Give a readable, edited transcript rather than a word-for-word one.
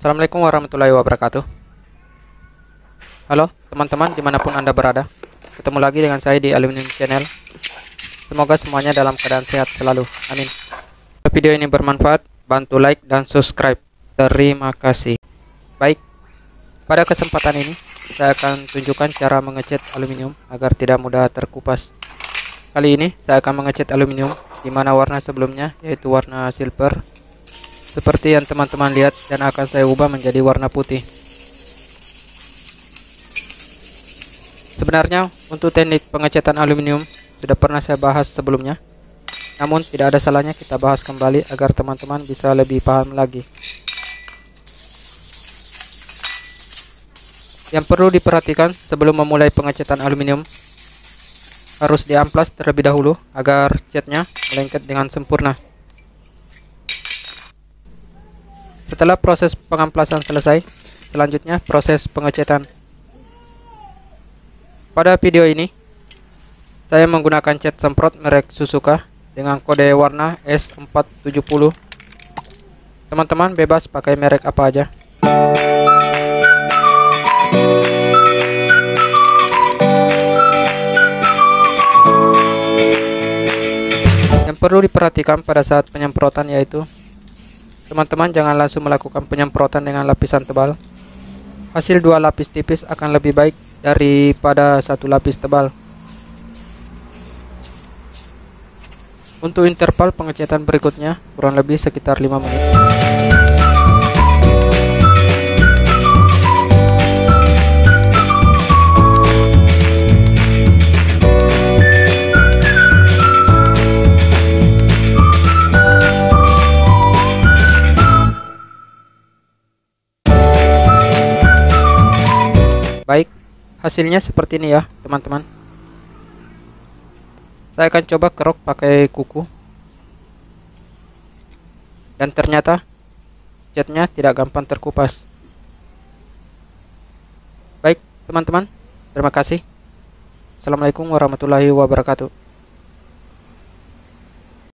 Assalamualaikum warahmatullahi wabarakatuh. Halo teman-teman dimanapun Anda berada. Ketemu lagi dengan saya di Aluminium Channel. Semoga semuanya dalam keadaan sehat selalu. Amin. Video ini bermanfaat, bantu like dan subscribe. Terima kasih. Baik, pada kesempatan ini saya akan tunjukkan cara mengecat aluminium agar tidak mudah terkupas. Kali ini saya akan mengecat aluminium di mana warna sebelumnya yaitu warna silver seperti yang teman-teman lihat, dan akan saya ubah menjadi warna putih. Sebenarnya untuk teknik pengecatan aluminium sudah pernah saya bahas sebelumnya, namun tidak ada salahnya kita bahas kembali agar teman-teman bisa lebih paham lagi. Yang perlu diperhatikan sebelum memulai pengecatan aluminium, harus diamplas terlebih dahulu agar catnya melengket dengan sempurna. Setelah proses pengamplasan selesai, selanjutnya proses pengecatan. Pada video ini, saya menggunakan cat semprot merek Suzuka dengan kode warna S470. Teman-teman bebas pakai merek apa aja. Yang perlu diperhatikan pada saat penyemprotan yaitu teman-teman jangan langsung melakukan penyemprotan dengan lapisan tebal. Hasil 2 lapis tipis akan lebih baik daripada 1 lapis tebal. Untuk interval pengecatan berikutnya kurang lebih sekitar 5 menit. Baik, hasilnya seperti ini ya teman-teman. Saya akan coba kerok pakai kuku, dan ternyata catnya tidak gampang terkupas. Baik teman-teman, terima kasih. Assalamualaikum warahmatullahi wabarakatuh.